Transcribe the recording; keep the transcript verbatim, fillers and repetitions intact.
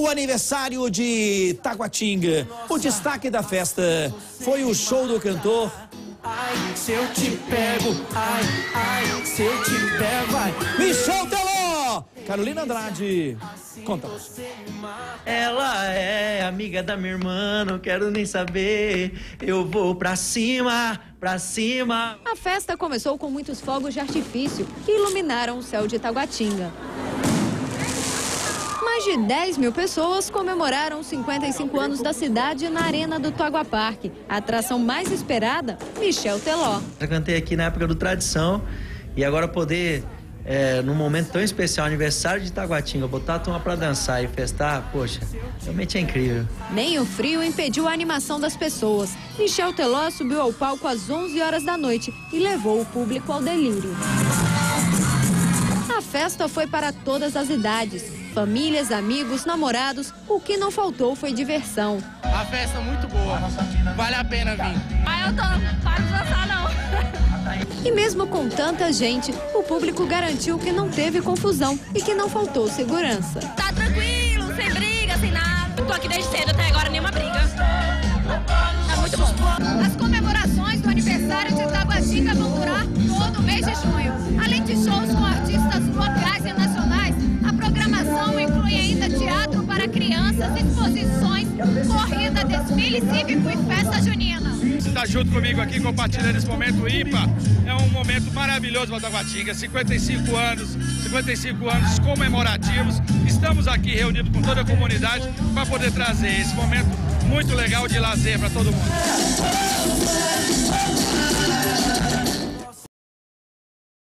No aniversário de Taguatinga, o destaque da festa foi o show do cantor. Ai, se eu te pego, ai, ai, se eu te pego, ai. Michel Teló! Carolina Andrade, conta. Ela é amiga da minha irmã, não quero nem saber. Eu vou pra cima, pra cima. A festa começou com muitos fogos de artifício que iluminaram o céu de Taguatinga. Mais de dez mil pessoas comemoraram os cinquenta e cinco anos da cidade na Arena do Tagua Parque. A atração mais esperada, Michel Teló. Eu cantei aqui na época do Tradição e agora poder, é, num momento tão especial, aniversário de Taguatinga, botar a turma pra dançar e festar, poxa, realmente é incrível. Nem o frio impediu a animação das pessoas. Michel Teló subiu ao palco às onze horas da noite e levou o público ao delírio. A festa foi para todas as idades. Famílias, amigos, namorados, o que não faltou foi diversão. A festa é muito boa, vale a pena vir. Ah, eu tô, não para de dançar não. E mesmo com tanta gente, o público garantiu que não teve confusão e que não faltou segurança. Tá tranquilo, sem briga, sem nada. Tô aqui desde cedo, até agora nenhuma briga. Tá muito bom. As comemorações do aniversário de Taguatinga vão durar todo o mês de junho. Além de shows com artistas locais e nacionais, a programação inclui ainda teatro para crianças, exposições, corrida, desfile cívico e festa junina. Você está junto comigo aqui compartilhando esse momento ímpar. É um momento maravilhoso para Taguatinga. cinquenta e cinco anos, cinquenta e cinco anos comemorativos. Estamos aqui reunidos com toda a comunidade para poder trazer esse momento muito legal de lazer para todo mundo.